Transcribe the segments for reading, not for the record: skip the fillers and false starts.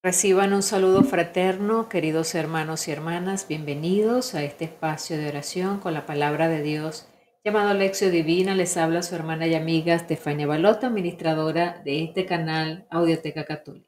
Reciban un saludo fraterno, queridos hermanos y hermanas, bienvenidos a este espacio de oración con la palabra de Dios llamado Lección Divina. Les habla su hermana y amiga Estefania Balota, administradora de este canal Audioteca Católica.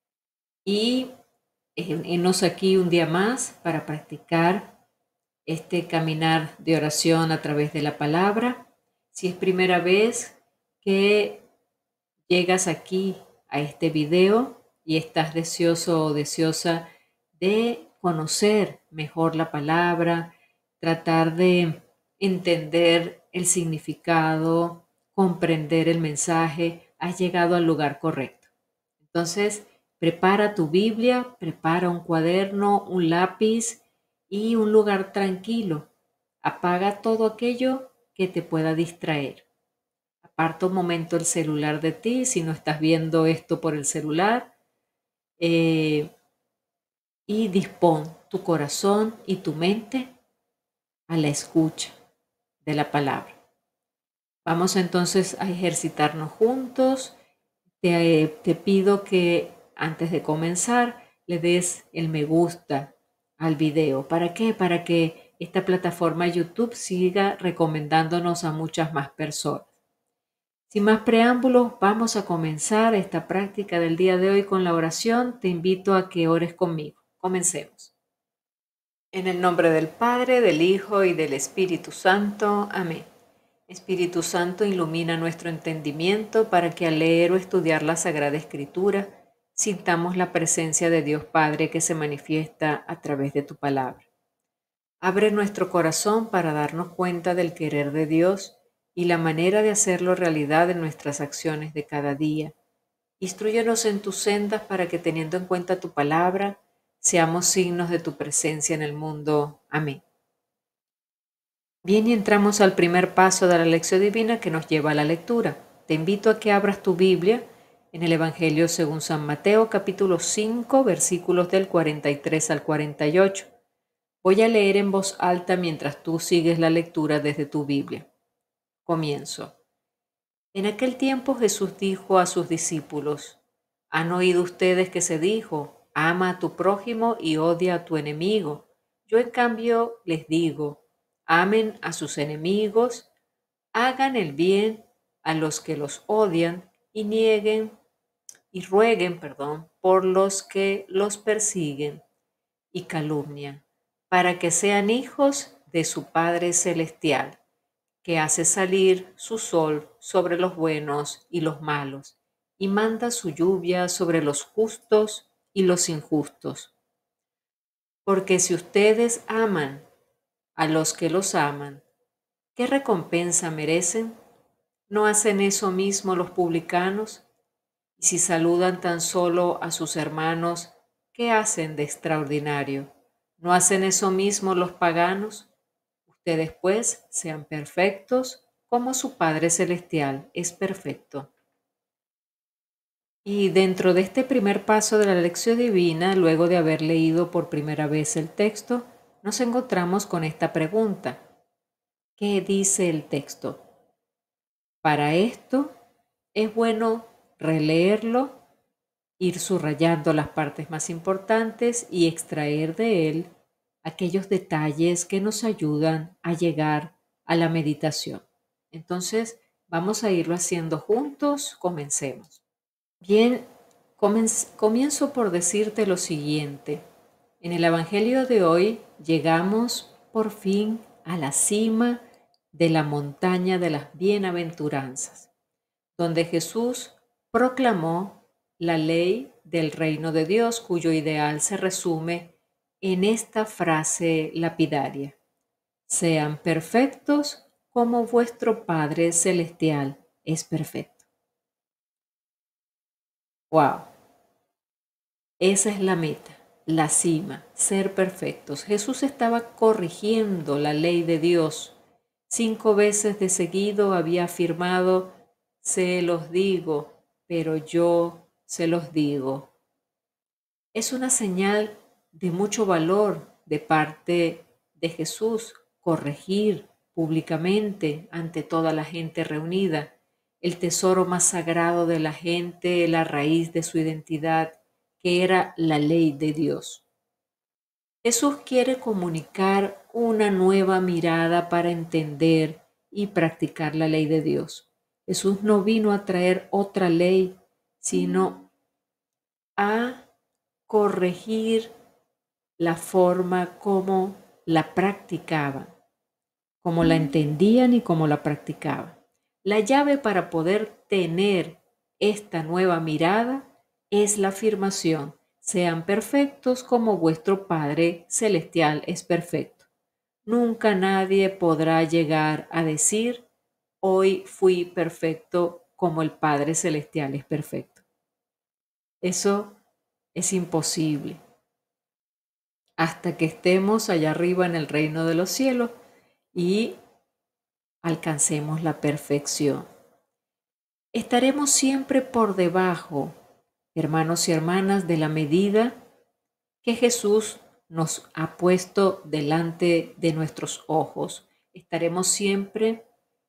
Y enos aquí un día más para practicar este caminar de oración a través de la palabra. Si es primera vez que llegas aquí a este video y estás deseoso o deseosa de conocer mejor la palabra, tratar de entender el significado, comprender el mensaje, has llegado al lugar correcto. Entonces, prepara tu Biblia, prepara un cuaderno, un lápiz y un lugar tranquilo. Apaga todo aquello que te pueda distraer. Aparta un momento el celular de ti, si no estás viendo esto por el celular, y dispón tu corazón y tu mente a la escucha de la palabra. Vamos entonces a ejercitarnos juntos. Te pido que antes de comenzar le des el me gusta al video. ¿Para qué? Para que esta plataforma YouTube siga recomendándonos a muchas más personas. Sin más preámbulos, vamos a comenzar esta práctica del día de hoy con la oración. Te invito a que ores conmigo. Comencemos. En el nombre del Padre, del Hijo y del Espíritu Santo. Amén. Espíritu Santo, ilumina nuestro entendimiento para que al leer o estudiar la Sagrada Escritura sintamos la presencia de Dios Padre que se manifiesta a través de tu palabra. Abre nuestro corazón para darnos cuenta del querer de Dios y la manera de hacerlo realidad en nuestras acciones de cada día. Instrúyenos en tus sendas para que, teniendo en cuenta tu palabra, seamos signos de tu presencia en el mundo. Amén. Bien, y entramos al primer paso de la lección divina que nos lleva a la lectura. Te invito a que abras tu Biblia en el Evangelio según San Mateo, capítulo 5, versículos del 43 al 48. Voy a leer en voz alta mientras tú sigues la lectura desde tu Biblia. Comienzo. En aquel tiempo Jesús dijo a sus discípulos: ¿Han oído ustedes que se dijo, ama a tu prójimo y odia a tu enemigo? Yo en cambio les digo, amen a sus enemigos, hagan el bien a los que los odian y rueguen, por los que los persiguen y calumnian, para que sean hijos de su Padre Celestial, que hace salir su sol sobre los buenos y los malos, y manda su lluvia sobre los justos y los injustos. Porque si ustedes aman a los que los aman, ¿qué recompensa merecen? ¿No hacen eso mismo los publicanos? Y si saludan tan solo a sus hermanos, ¿qué hacen de extraordinario? ¿No hacen eso mismo los paganos? Ustedes pues sean perfectos como su Padre Celestial es perfecto. Y dentro de este primer paso de la lección divina, luego de haber leído por primera vez el texto, nos encontramos con esta pregunta. ¿Qué dice el texto? Para esto es bueno releerlo, ir subrayando las partes más importantes y extraer de él aquellos detalles que nos ayudan a llegar a la meditación. Entonces, vamos a irlo haciendo juntos. Comencemos. Bien, comienzo por decirte lo siguiente. En el Evangelio de hoy llegamos por fin a la cima de la montaña de las bienaventuranzas, donde Jesús proclamó la ley del reino de Dios, cuyo ideal se resume en esta frase lapidaria: sean perfectos como vuestro Padre Celestial es perfecto. ¡Wow! Esa es la meta, la cima, ser perfectos. Jesús estaba corrigiendo la ley de Dios. 5 veces de seguido había afirmado: se los digo, pero yo se los digo. Es una señal de mucho valor de parte de Jesús corregir públicamente ante toda la gente reunida el tesoro más sagrado de la gente, la raíz de su identidad, que era la ley de Dios. Jesús quiere comunicar una nueva mirada para entender y practicar la ley de Dios. Jesús no vino a traer otra ley, sino a corregir la forma como la practicaban, como la entendían y cómo la practicaban. La llave para poder tener esta nueva mirada es la afirmación: sean perfectos como vuestro Padre Celestial es perfecto. Nunca nadie podrá llegar a decir: hoy fui perfecto como el Padre Celestial es perfecto. Eso es imposible hasta que estemos allá arriba en el reino de los cielos y alcancemos la perfección. Estaremos siempre por debajo, hermanos y hermanas, de la medida que Jesús nos ha puesto delante de nuestros ojos. Estaremos siempre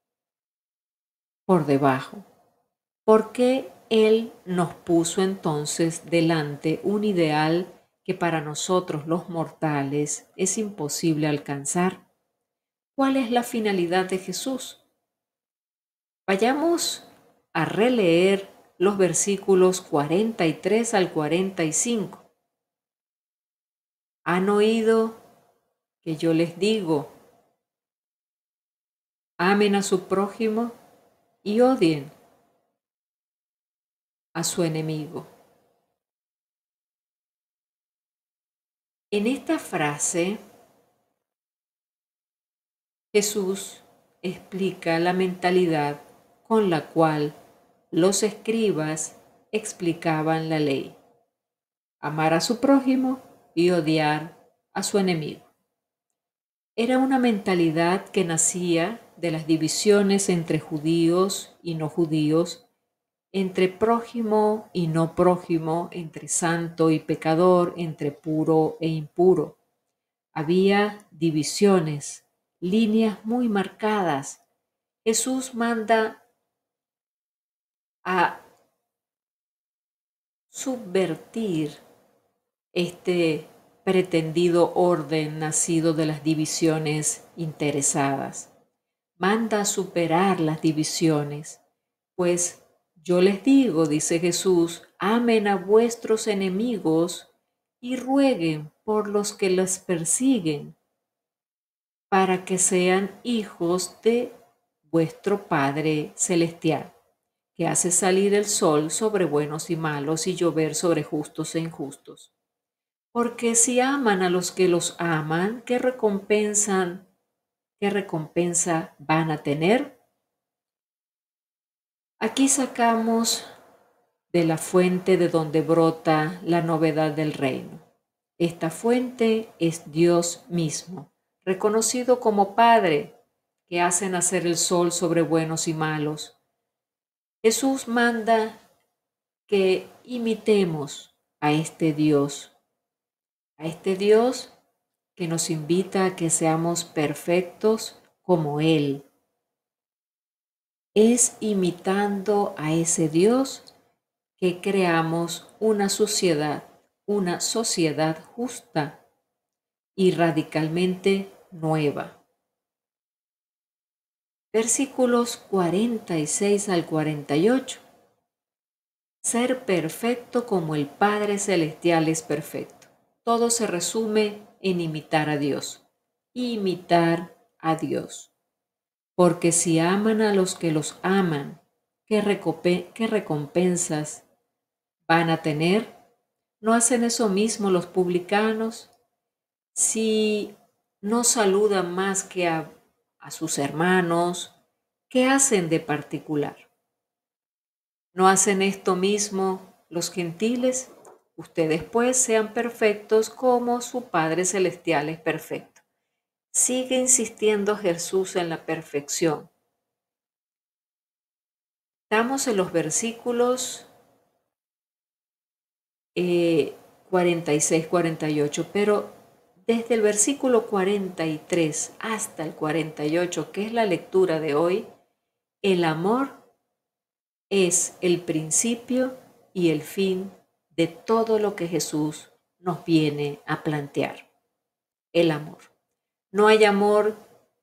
por debajo, porque Él nos puso entonces delante un ideal que para nosotros los mortales es imposible alcanzar. ¿Cuál es la finalidad de Jesús? Vayamos a releer los versículos 43 al 45. ¿Han oído que yo les digo: amen a su prójimo y odien a su enemigo? En esta frase, Jesús explica la mentalidad con la cual los escribas explicaban la ley: amar a su prójimo y odiar a su enemigo. Era una mentalidad que nacía de las divisiones entre judíos y no judíos, entre prójimo y no prójimo, entre santo y pecador, entre puro e impuro. Había divisiones, líneas muy marcadas. Jesús manda a subvertir este pretendido orden nacido de las divisiones interesadas. Manda a superar las divisiones, pues yo les digo, dice Jesús, amen a vuestros enemigos y rueguen por los que los persiguen, para que sean hijos de vuestro Padre Celestial, que hace salir el sol sobre buenos y malos y llover sobre justos e injustos. Porque si aman a los que los aman, ¿qué recompensa van a tener? Aquí sacamos de la fuente de donde brota la novedad del reino. Esta fuente es Dios mismo, reconocido como Padre, que hace nacer el sol sobre buenos y malos. Jesús manda que imitemos a este Dios que nos invita a que seamos perfectos como Él. Es imitando a ese Dios que creamos una sociedad justa y radicalmente nueva. Versículos 46 al 48. Ser perfecto como el Padre Celestial es perfecto. Todo se resume en imitar a Dios. Imitar a Dios. Porque si aman a los que los aman, ¿qué recompensas van a tener? ¿No hacen eso mismo los publicanos? Si no saludan más que a sus hermanos, ¿qué hacen de particular? ¿No hacen esto mismo los gentiles? Ustedes pues sean perfectos como su Padre Celestial es perfecto. Sigue insistiendo Jesús en la perfección. Estamos en los versículos 46-48, pero desde el versículo 43 hasta el 48, que es la lectura de hoy, el amor es el principio y el fin de todo lo que Jesús nos viene a plantear. El amor. No hay amor,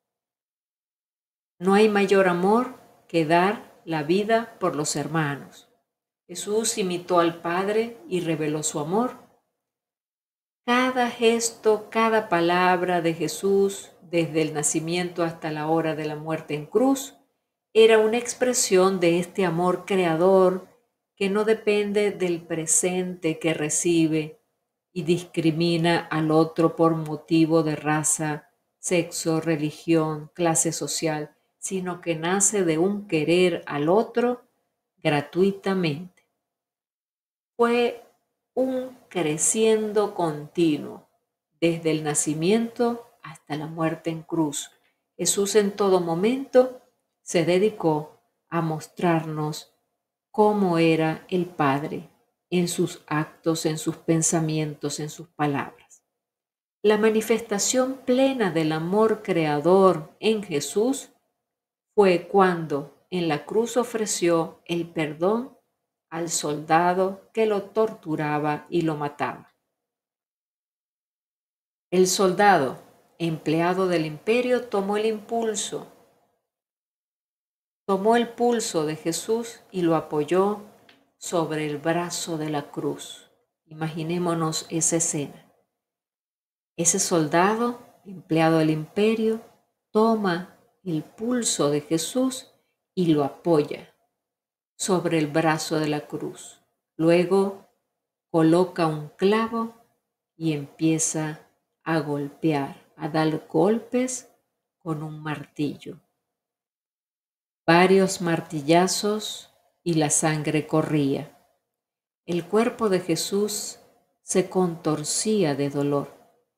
no hay mayor amor que dar la vida por los hermanos. Jesús imitó al Padre y reveló su amor. Cada gesto, cada palabra de Jesús, desde el nacimiento hasta la hora de la muerte en cruz, era una expresión de este amor creador que no depende del presente que recibe y discrimina al otro por motivo de raza, sexo, religión, clase social, sino que nace de un querer al otro gratuitamente. Fue un creciendo continuo, desde el nacimiento hasta la muerte en cruz. Jesús en todo momento se dedicó a mostrarnos cómo era el Padre en sus actos, en sus pensamientos, en sus palabras. La manifestación plena del amor creador en Jesús fue cuando en la cruz ofreció el perdón al soldado que lo torturaba y lo mataba. El soldado, empleado del imperio, tomó el pulso de Jesús y lo apoyó sobre el brazo de la cruz. Imaginémonos esa escena. Ese soldado, empleado del imperio, toma el pulso de Jesús y lo apoya sobre el brazo de la cruz. Luego coloca un clavo y empieza a golpear, a dar golpes con un martillo. Varios martillazos y la sangre corría. El cuerpo de Jesús se contorcía de dolor.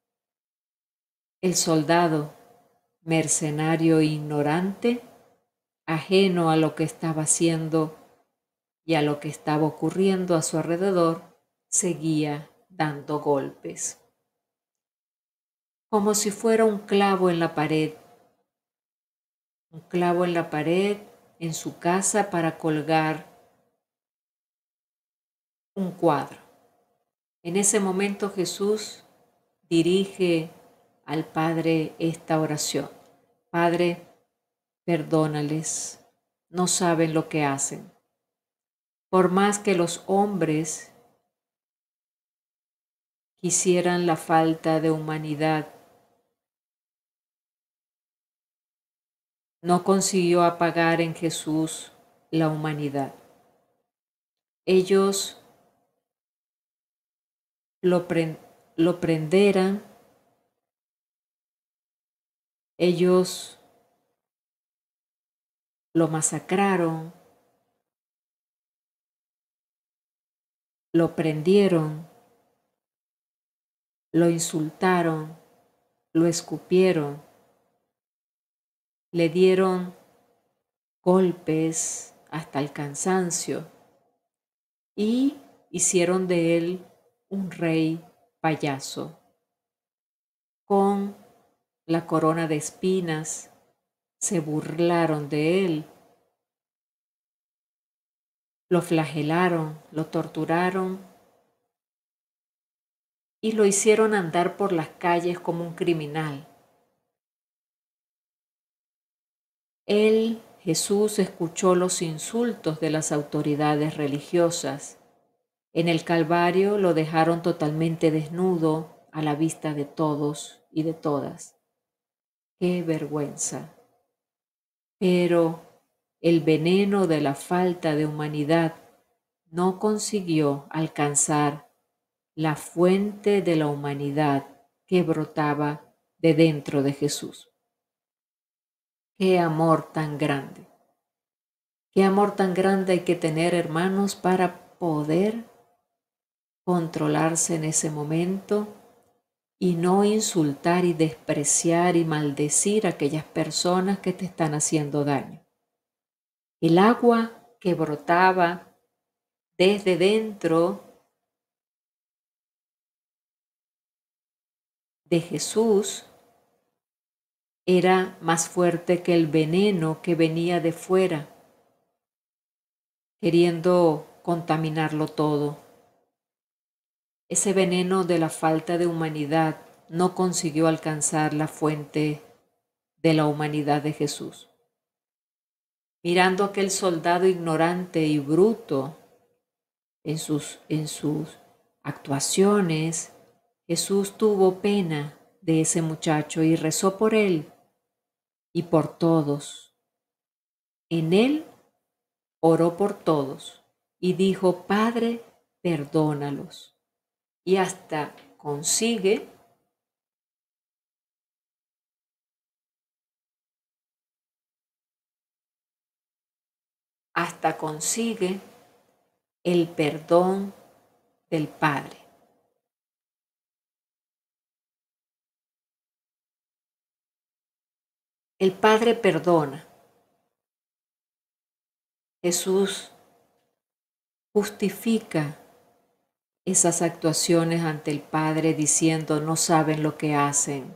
El soldado, mercenario e ignorante, ajeno a lo que estaba haciendo y a lo que estaba ocurriendo a su alrededor, seguía dando golpes. Como si fuera un clavo en la pared. Un clavo en la pared en su casa para colgar un cuadro. En ese momento Jesús dirige al Padre esta oración. Padre, perdónales, no saben lo que hacen. Por más que los hombres quisieran la falta de humanidad, no consiguió apagar en Jesús la humanidad. Ellos lo prenderan, ellos lo masacraron, lo prendieron, lo insultaron, lo escupieron, le dieron golpes hasta el cansancio y hicieron de él un rey payaso con la corona de espinas. Se burlaron de él, lo flagelaron, lo torturaron y lo hicieron andar por las calles como un criminal. Él, Jesús, escuchó los insultos de las autoridades religiosas. En el Calvario lo dejaron totalmente desnudo a la vista de todos y de todas. ¡Qué vergüenza! Pero el veneno de la falta de humanidad no consiguió alcanzar la fuente de la humanidad que brotaba de dentro de Jesús. ¡Qué amor tan grande! ¡Qué amor tan grande hay que tener, hermanos, para poder controlarse en ese momento y no insultar y despreciar y maldecir a aquellas personas que te están haciendo daño? El agua que brotaba desde dentro de Jesús era más fuerte que el veneno que venía de fuera, queriendo contaminarlo todo. Ese veneno de la falta de humanidad no consiguió alcanzar la fuente de la humanidad de Jesús. Mirando a aquel soldado ignorante y bruto en sus actuaciones, Jesús tuvo pena de ese muchacho y rezó por él y por todos. En él oró por todos y dijo: Padre, perdónalos. Y hasta consigue el perdón del Padre. El Padre perdona. Jesús justifica esas actuaciones ante el Padre diciendo: no saben lo que hacen.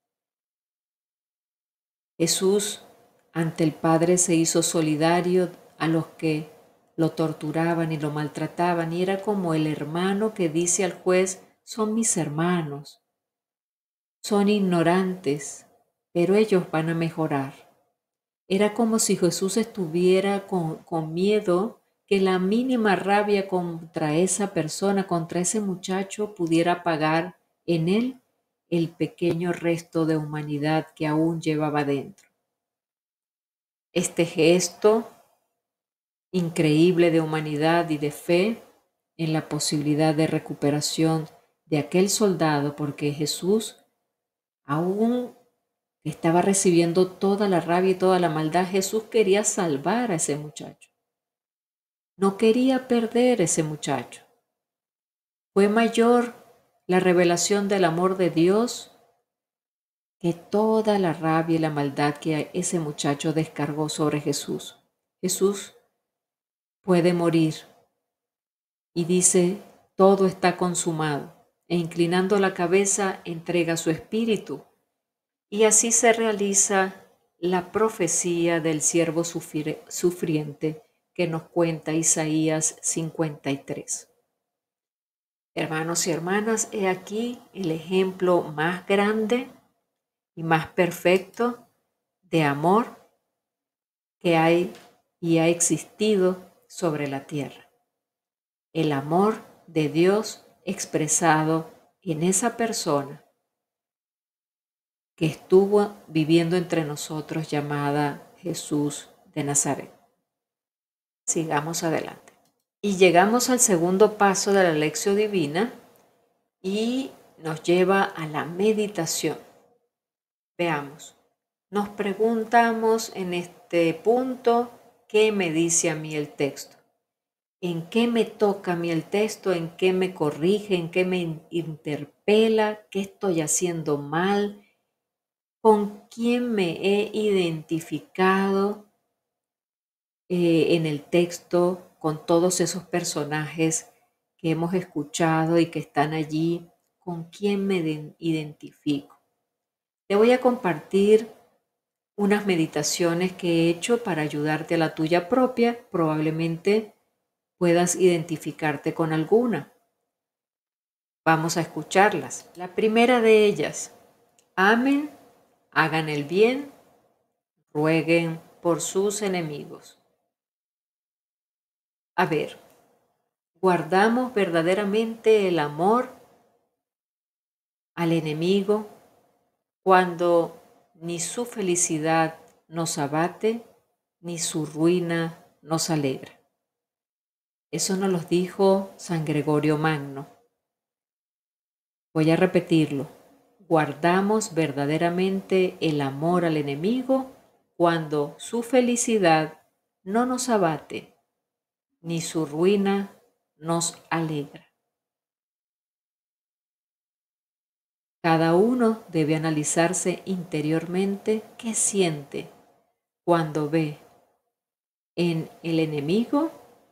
Jesús ante el Padre se hizo solidario a los que lo torturaban y lo maltrataban, y era como el hermano que dice al juez: son mis hermanos, son ignorantes, pero ellos van a mejorar. Era como si Jesús estuviera con miedo que la mínima rabia contra esa persona, contra ese muchacho, pudiera apagar en él el pequeño resto de humanidad que aún llevaba dentro. Este gesto increíble de humanidad y de fe en la posibilidad de recuperación de aquel soldado, porque Jesús, aún estaba recibiendo toda la rabia y toda la maldad, Jesús quería salvar a ese muchacho. No quería perder a ese muchacho. Fue mayor la revelación del amor de Dios que toda la rabia y la maldad que ese muchacho descargó sobre Jesús. Jesús puede morir y dice: todo está consumado, e inclinando la cabeza entrega su espíritu. Y así se realiza la profecía del siervo sufriente que nos cuenta Isaías 53. Hermanos y hermanas, he aquí el ejemplo más grande y más perfecto de amor que hay y ha existido sobre la tierra. El amor de Dios expresado en esa persona que estuvo viviendo entre nosotros, llamada Jesús de Nazaret. Sigamos adelante. Y llegamos al segundo paso de la lección divina y nos lleva a la meditación. Veamos, nos preguntamos en este punto: ¿qué me dice a mí el texto? ¿En qué me toca a mí el texto? ¿En qué me corrige? ¿En qué me interpela? ¿Qué estoy haciendo mal? ¿Con quién me he identificado en el texto, con todos esos personajes que hemos escuchado y que están allí? ¿Con quién me identifico? Te voy a compartir unas meditaciones que he hecho para ayudarte a la tuya propia. Probablemente puedas identificarte con alguna. Vamos a escucharlas. La primera de ellas: amen, hagan el bien, rueguen por sus enemigos. A ver, ¿guardamos verdaderamente el amor al enemigo cuando ni su felicidad nos abate, ni su ruina nos alegra? Eso nos lo dijo San Gregorio Magno. Voy a repetirlo. Guardamos verdaderamente el amor al enemigo cuando su felicidad no nos abate, ni su ruina nos alegra. Cada uno debe analizarse interiormente qué siente cuando ve en el enemigo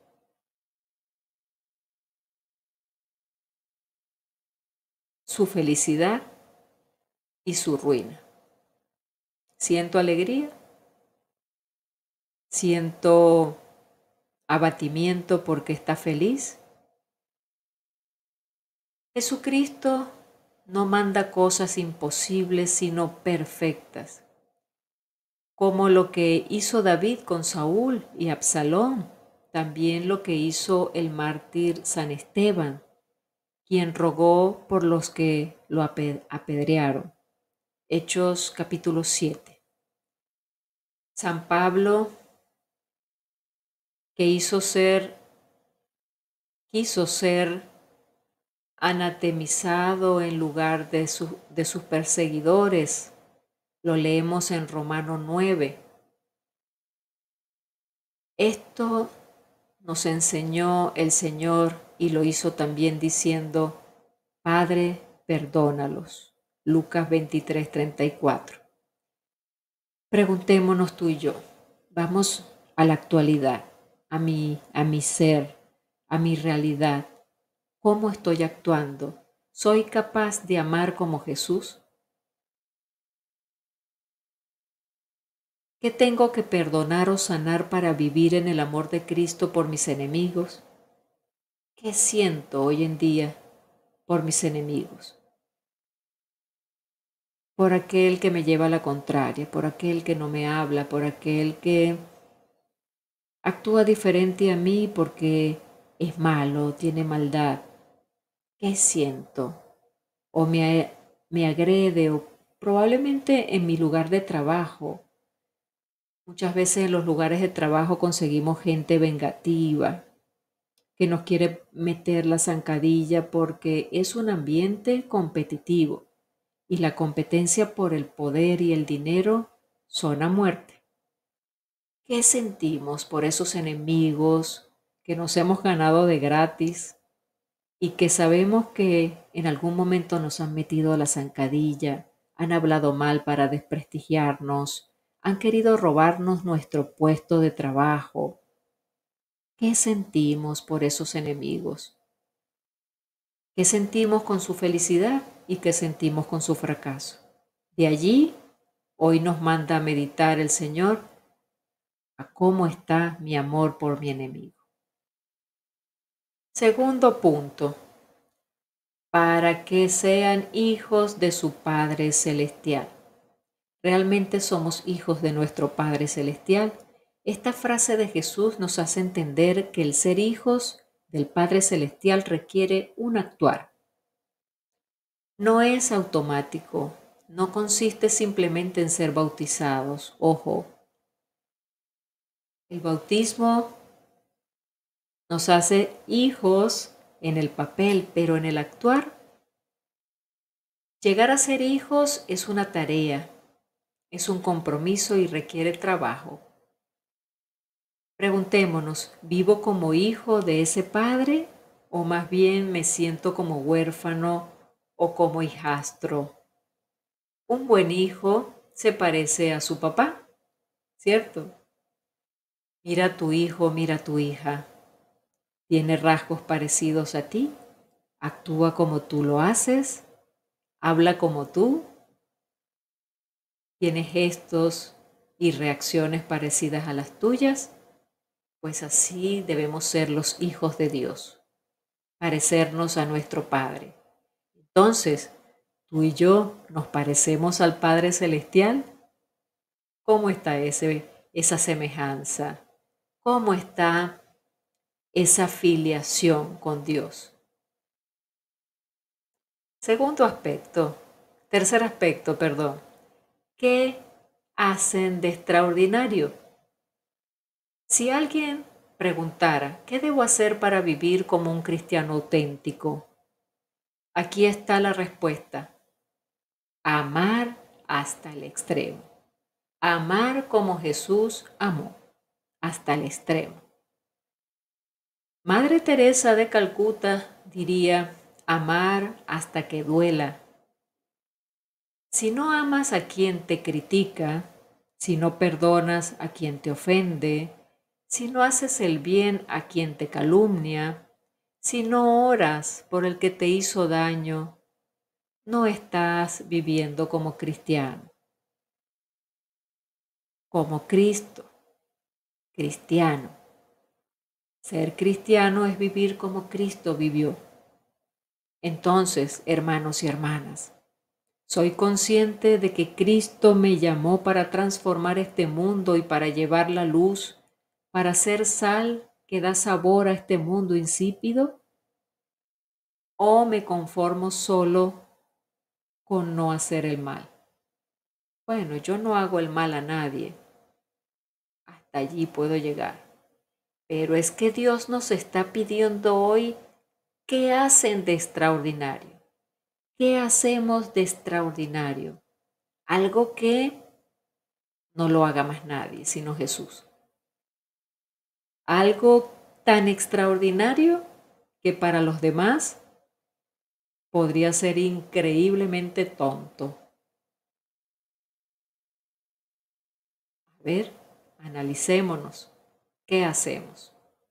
su felicidad y su ruina. ¿Siento alegría? ¿Siento abatimiento porque está feliz? Jesucristo no manda cosas imposibles, sino perfectas, como lo que hizo David con Saúl y Absalón, también lo que hizo el mártir San Esteban, quien rogó por los que lo apedrearon. Hechos capítulo 7. San Pablo, que quiso ser anatemizado en lugar de sus perseguidores. Lo leemos en Romano 9. Esto nos enseñó el Señor y lo hizo también diciendo: Padre, perdónalos. Lucas 23:34. Preguntémonos tú y yo. Vamos a la actualidad, a mi ser, a mi realidad. ¿Cómo estoy actuando? ¿Soy capaz de amar como Jesús? ¿Qué tengo que perdonar o sanar para vivir en el amor de Cristo por mis enemigos? ¿Qué siento hoy en día por mis enemigos? Por aquel que me lleva a la contraria, por aquel que no me habla, por aquel que actúa diferente a mí porque es malo, tiene maldad. ¿Qué siento? O me agrede, o probablemente en mi lugar de trabajo. Muchas veces en los lugares de trabajo conseguimos gente vengativa, que nos quiere meter la zancadilla porque es un ambiente competitivo y la competencia por el poder y el dinero son a muerte. ¿Qué sentimos por esos enemigos que nos hemos ganado de gratis y que sabemos que en algún momento nos han metido a la zancadilla, han hablado mal para desprestigiarnos, han querido robarnos nuestro puesto de trabajo? ¿Qué sentimos por esos enemigos? ¿Qué sentimos con su felicidad y qué sentimos con su fracaso? De allí, hoy nos manda a meditar el Señor a cómo está mi amor por mi enemigo. Segundo punto, para que sean hijos de su Padre Celestial. ¿Realmente somos hijos de nuestro Padre Celestial? Esta frase de Jesús nos hace entender que el ser hijos del Padre Celestial requiere un actuar. No es automático, no consiste simplemente en ser bautizados. Ojo, el bautismo nos hace hijos en el papel, pero en el actuar, llegar a ser hijos es una tarea, es un compromiso y requiere trabajo. Preguntémonos, ¿vivo como hijo de ese padre o más bien me siento como huérfano o como hijastro? Un buen hijo se parece a su papá, ¿cierto? Mira a tu hijo, mira a tu hija. ¿Tiene rasgos parecidos a ti? ¿Actúa como tú lo haces? ¿Habla como tú? ¿Tiene gestos y reacciones parecidas a las tuyas? Pues así debemos ser los hijos de Dios, parecernos a nuestro Padre. Entonces, ¿tú y yo nos parecemos al Padre Celestial? ¿Cómo está esa semejanza? ¿Cómo está esa filiación con Dios? Tercer aspecto, perdón. ¿Qué hacen de extraordinario? Si alguien preguntara, ¿qué debo hacer para vivir como un cristiano auténtico? Aquí está la respuesta. Amar hasta el extremo. Amar como Jesús amó, hasta el extremo. Madre Teresa de Calcuta diría, amar hasta que duela. Si no amas a quien te critica, si no perdonas a quien te ofende, si no haces el bien a quien te calumnia, si no oras por el que te hizo daño, no estás viviendo como cristiano, como Cristo, cristiano. Ser cristiano es vivir como Cristo vivió. Entonces, hermanos y hermanas, soy consciente de que Cristo me llamó para transformar este mundo y para llevar la luz, para ser sal que da sabor a este mundo insípido, o me conformo solo con no hacer el mal. Bueno, yo no hago el mal a nadie, hasta allí puedo llegar. Pero es que Dios nos está pidiendo hoy, ¿qué hacen de extraordinario? ¿Qué hacemos de extraordinario? Algo que no lo haga más nadie, sino Jesús. Algo tan extraordinario que para los demás podría ser increíblemente tonto. A ver, analicémonos. ¿Qué hacemos?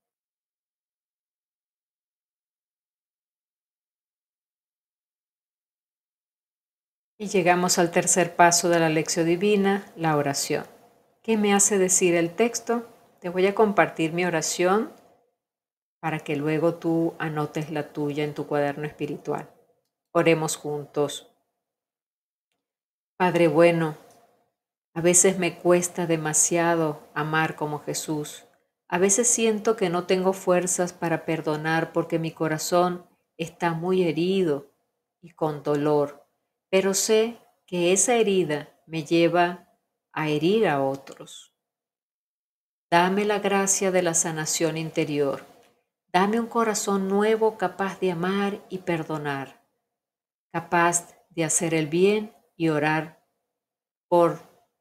Y llegamos al tercer paso de la lección divina, la oración. ¿Qué me hace decir el texto? Te voy a compartir mi oración para que luego tú anotes la tuya en tu cuaderno espiritual. Oremos juntos. Padre bueno, a veces me cuesta demasiado amar como Jesús. A veces siento que no tengo fuerzas para perdonar porque mi corazón está muy herido y con dolor, pero sé que esa herida me lleva a herir a otros. Dame la gracia de la sanación interior. Dame un corazón nuevo capaz de amar y perdonar, capaz de hacer el bien y orar por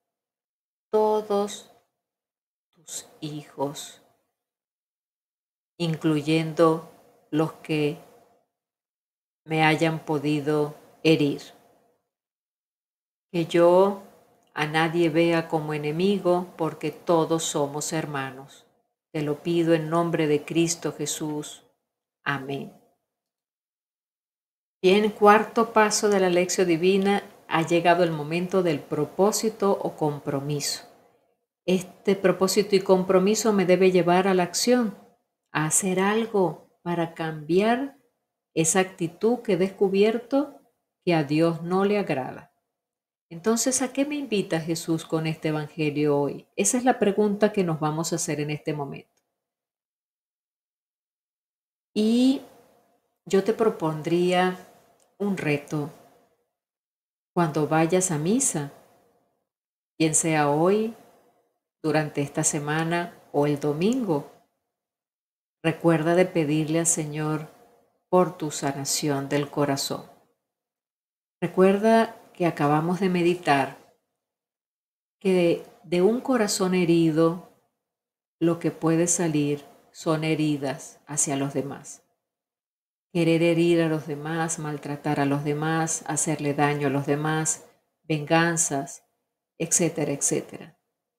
todos tus hijos, incluyendo los que me hayan podido herir. Que yo a nadie vea como enemigo, porque todos somos hermanos. Te lo pido en nombre de Cristo Jesús. Amén. Bien, cuarto paso de la lección divina, ha llegado el momento del propósito o compromiso. Este propósito y compromiso me debe llevar a la acción, a hacer algo para cambiar esa actitud que he descubierto que a Dios no le agrada. Entonces, ¿a qué me invita Jesús con este evangelio hoy? Esa es la pregunta que nos vamos a hacer en este momento. Y yo te propondría un reto cuando vayas a misa, bien sea hoy, durante esta semana o el domingo. Recuerda de pedirle al Señor por tu sanación del corazón. Recuerda que acabamos de meditar que de un corazón herido lo que puede salir son heridas hacia los demás. Querer herir a los demás, maltratar a los demás, hacerle daño a los demás, venganzas, etcétera, etcétera.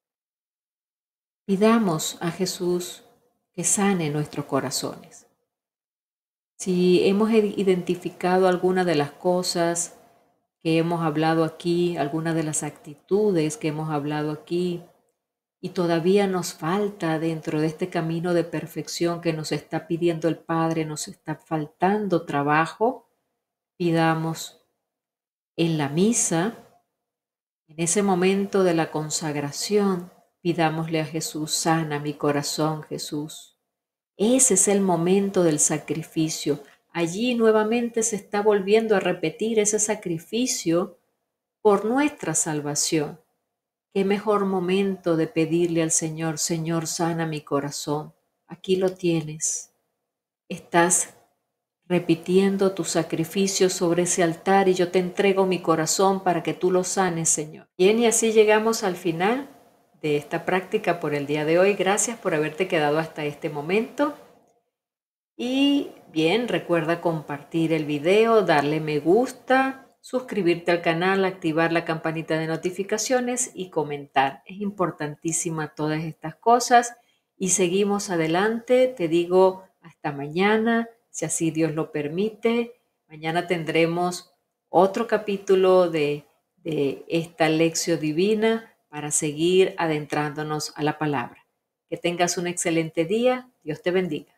Pidamos a Jesús que sane nuestros corazones. Si hemos identificado alguna de las cosas que hemos hablado aquí, alguna de las actitudes que hemos hablado aquí, y todavía nos falta dentro de este camino de perfección que nos está pidiendo el Padre, nos está faltando trabajo, pidamos en la misa, en ese momento de la consagración, pidámosle a Jesús, sana mi corazón, Jesús. Ese es el momento del sacrificio. Allí nuevamente se está volviendo a repetir ese sacrificio por nuestra salvación. Qué mejor momento de pedirle al Señor, Señor, sana mi corazón. Aquí lo tienes. Estás repitiendo tu sacrificio sobre ese altar y yo te entrego mi corazón para que tú lo sanes, Señor. Bien, y así llegamos al final de esta práctica por el día de hoy. Gracias por haberte quedado hasta este momento. Y bien, recuerda compartir el video, darle me gusta, suscribirte al canal, activar la campanita de notificaciones y comentar. Es importantísima todas estas cosas y seguimos adelante. Te digo hasta mañana, si así Dios lo permite. Mañana tendremos otro capítulo de esta lección divina para seguir adentrándonos a la palabra. Que tengas un excelente día. Dios te bendiga.